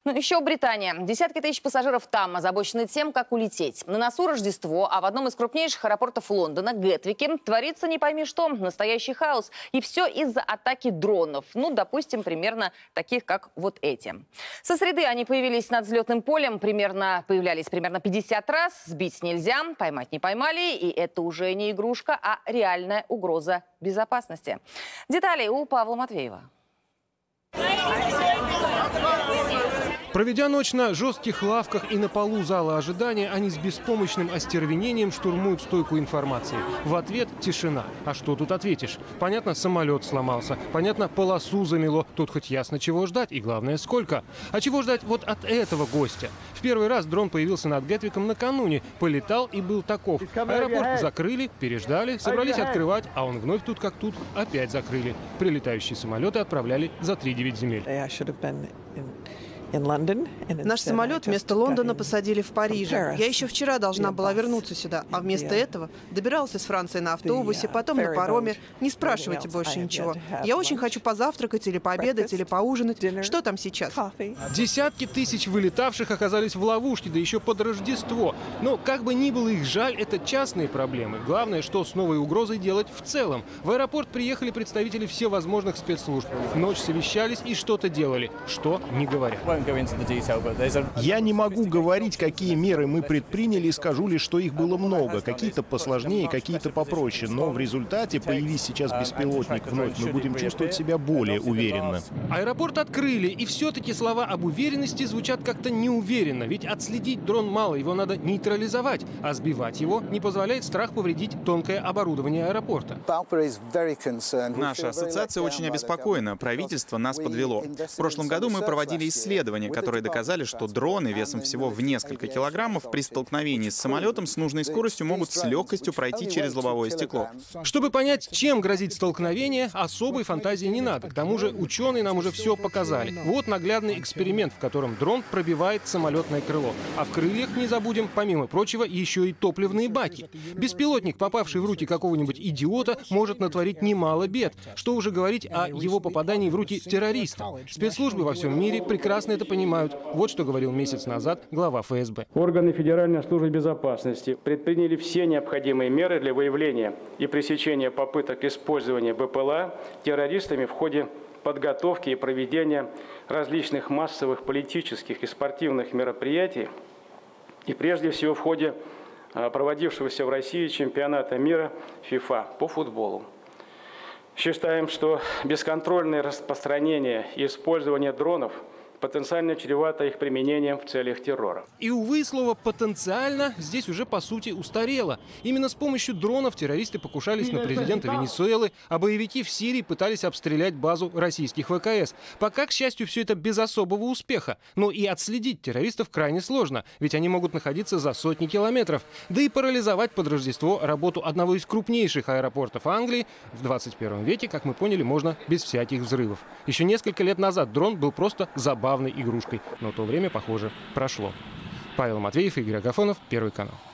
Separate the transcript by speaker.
Speaker 1: Ну, еще Британия. Десятки тысяч пассажиров там озабочены тем, как улететь. На носу Рождество, а в одном из крупнейших аэропортов Лондона, Гэтвике, творится не пойми что, настоящий хаос. И все из-за атаки дронов. Ну, допустим, примерно таких, как вот эти. Со среды они появились над взлетным полем, появлялись примерно 50 раз. Сбить нельзя, поймать не поймали. И это уже не игрушка, а реальная угроза безопасности. Детали у Павла Матвеева.
Speaker 2: Проведя ночь на жестких лавках и на полу зала ожидания, они с беспомощным остервенением штурмуют стойку информации. В ответ тишина. А что тут ответишь? Понятно, самолет сломался. Понятно, полосу замело. Тут хоть ясно, чего ждать и, главное, сколько. А чего ждать вот от этого гостя? В первый раз дрон появился над Гэтвиком накануне. Полетал и был таков. Аэропорт закрыли, переждали, собрались открывать, а он вновь тут как тут опять закрыли. Прилетающие самолеты отправляли за 3-9 земель.
Speaker 3: Наш самолет вместо Лондона посадили в Париже. Я еще вчера должна была вернуться сюда, а вместо этого добиралась из Франции на автобусе, потом на пароме. Не спрашивайте больше ничего. Я очень хочу позавтракать или пообедать, или поужинать. Что там сейчас?
Speaker 2: Десятки тысяч вылетавших оказались в ловушке, да еще под Рождество. Но как бы ни было их жаль, это частные проблемы. Главное, что с новой угрозой делать в целом. В аэропорт приехали представители всевозможных спецслужб. Ночь совещались и что-то делали. Что не говорят.
Speaker 4: Я не могу говорить, какие меры мы предприняли, и скажу лишь, что их было много. Какие-то посложнее, какие-то попроще. Но в результате, появись сейчас беспилотник вновь, мы будем чувствовать себя более уверенно.
Speaker 2: Аэропорт открыли, и все-таки слова об уверенности звучат как-то неуверенно. Ведь отследить дрон мало, его надо нейтрализовать. А сбивать его не позволяет страх повредить тонкое оборудование аэропорта.
Speaker 5: Наша ассоциация очень обеспокоена. Правительство нас подвело. В прошлом году мы проводили исследования, которые доказали, что дроны весом всего в несколько килограммов при столкновении с самолетом с нужной скоростью могут с легкостью пройти через лобовое стекло.
Speaker 2: Чтобы понять, чем грозит столкновение, особой фантазии не надо. К тому же ученые нам уже все показали. Вот наглядный эксперимент, в котором дрон пробивает самолетное крыло. А в крыльях, не забудем, помимо прочего, еще и топливные баки. Беспилотник, попавший в руки какого-нибудь идиота, может натворить немало бед. Что уже говорить о его попадании в руки террориста. Спецслужбы во всем мире прекрасно это понимают. Вот что говорил месяц назад глава ФСБ.
Speaker 6: Органы Федеральной службы безопасности предприняли все необходимые меры для выявления и пресечения попыток использования БПЛА террористами в ходе подготовки и проведения различных массовых политических и спортивных мероприятий, и прежде всего в ходе проводившегося в России чемпионата мира ФИФА по футболу. Считаем, что бесконтрольное распространение и использование дронов потенциально чревато их применением в целях террора.
Speaker 2: И, увы, слово «потенциально» здесь уже, по сути, устарело. Именно с помощью дронов террористы покушались на президента Венесуэлы, а боевики в Сирии пытались обстрелять базу российских ВКС. Пока, к счастью, все это без особого успеха. Но и отследить террористов крайне сложно, ведь они могут находиться за сотни километров. Да и парализовать под Рождество работу одного из крупнейших аэропортов Англии в 21 веке, как мы поняли, можно без всяких взрывов. Еще несколько лет назад дрон был просто забавной игрушкой. Но то время, похоже, прошло. Павел Матвеев, Игорь Агафонов, Первый канал.